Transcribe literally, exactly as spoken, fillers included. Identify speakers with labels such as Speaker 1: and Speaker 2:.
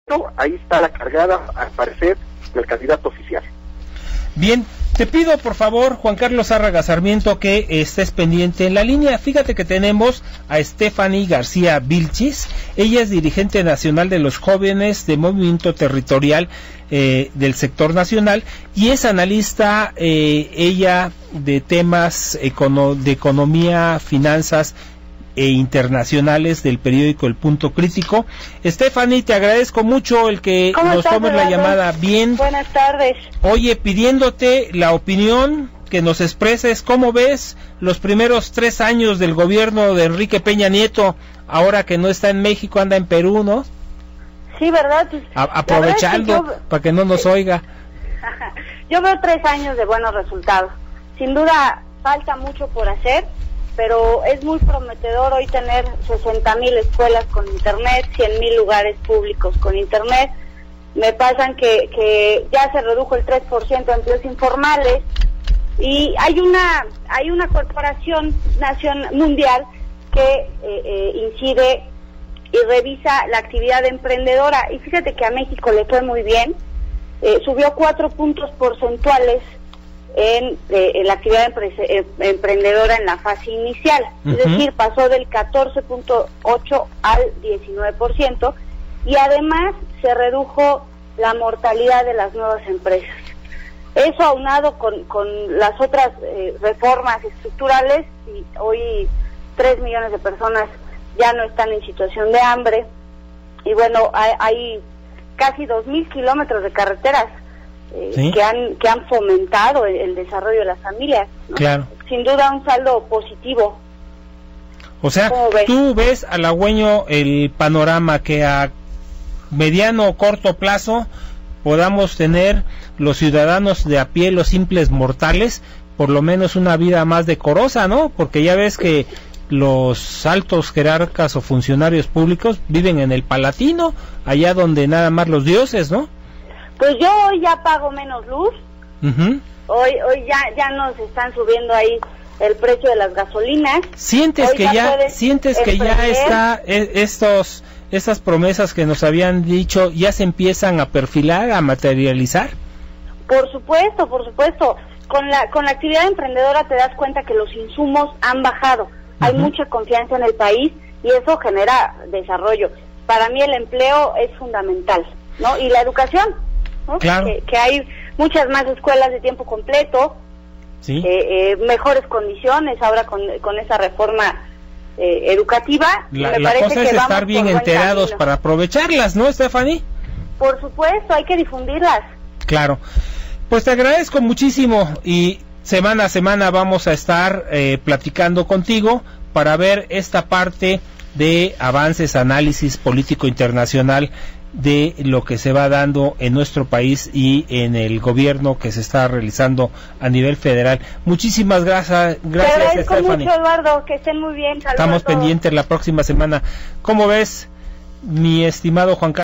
Speaker 1: ahí está la cargada, al parecer, del candidato oficial.
Speaker 2: Bien, te pido por favor, Juan Carlos Zárraga Sarmiento, que estés pendiente en la línea. Fíjate que tenemos a Stephanie García Vilchis. Ella es dirigente nacional de los jóvenes de Movimiento Territorial eh, del sector nacional y es analista eh, ella de temas econo de economía, finanzas e internacionales del periódico El Punto Crítico. Stephanie, te agradezco mucho el que nos tomes la llamada. Bien.
Speaker 3: Buenas tardes.
Speaker 2: Oye, pidiéndote la opinión, que nos expreses cómo ves los primeros tres años del gobierno de Enrique Peña Nieto, ahora que no está en México, anda en Perú, ¿no?
Speaker 3: Sí, ¿verdad? Pues,
Speaker 2: A aprovechando es que yo... para que no nos oiga.
Speaker 3: Yo veo tres años de buenos resultados. Sin duda falta mucho por hacer, pero es muy prometedor hoy tener sesenta mil escuelas con internet, cien mil lugares públicos con internet. Me pasan que, que ya se redujo el tres por ciento de empleos informales y hay una hay una corporación nacional mundial que eh, eh, incide y revisa la actividad emprendedora, y fíjate que a México le fue muy bien, eh, subió cuatro puntos porcentuales en, eh, en la actividad empre eh, emprendedora en la fase inicial, uh-huh. Es decir, pasó del catorce punto ocho al diecinueve por ciento, y además se redujo la mortalidad de las nuevas empresas. Eso aunado con, con las otras eh, reformas estructurales, y hoy tres millones de personas ya no están en situación de hambre, y bueno, hay, hay casi dos mil kilómetros de carreteras eh, ¿Sí? que han que han fomentado el, el desarrollo de las familias, ¿no?
Speaker 2: Claro.
Speaker 3: Sin duda un saldo positivo.
Speaker 2: O sea, ves? Tú ves halagüeño el panorama que a mediano o corto plazo podamos tener los ciudadanos de a pie, los simples mortales, por lo menos una vida más decorosa, ¿no? Porque ya ves que los altos jerarcas o funcionarios públicos viven en el Palatino, allá donde nada más los dioses, ¿no?
Speaker 3: Pues yo hoy ya pago menos luz, uh-huh. hoy hoy ya ya nos están subiendo ahí el precio de las gasolinas.
Speaker 2: ¿Sientes hoy que ya, ya sientes que ya está eh, estos estas promesas que nos habían dicho ya se empiezan a perfilar, a materializar?
Speaker 3: Por supuesto, por supuesto. Con la con la actividad emprendedora te das cuenta que los insumos han bajado. Hay uh-huh. mucha confianza en el país y eso genera desarrollo. Para mí el empleo es fundamental, ¿no? Y la educación, ¿no?
Speaker 2: Claro.
Speaker 3: Que, que hay muchas más escuelas de tiempo completo,
Speaker 2: ¿Sí?
Speaker 3: eh, eh, mejores condiciones ahora con, con esa reforma eh, educativa.
Speaker 2: La,
Speaker 3: me
Speaker 2: la
Speaker 3: parece
Speaker 2: cosa
Speaker 3: que
Speaker 2: es estar bien enterados para aprovecharlas, ¿no, Stephanie?
Speaker 3: Por supuesto, hay que difundirlas.
Speaker 2: Claro. Pues te agradezco muchísimo y semana a semana vamos a estar eh, platicando contigo para ver esta parte de avances, análisis político internacional de lo que se va dando en nuestro país y en el gobierno que se está realizando a nivel federal. Muchísimas gracias, gracias.
Speaker 3: Te agradezco
Speaker 2: Stephanie.
Speaker 3: mucho, Eduardo, que estén muy bien. Saludos.
Speaker 2: Estamos pendientes la próxima semana. ¿Cómo ves, mi estimado Juan Carlos?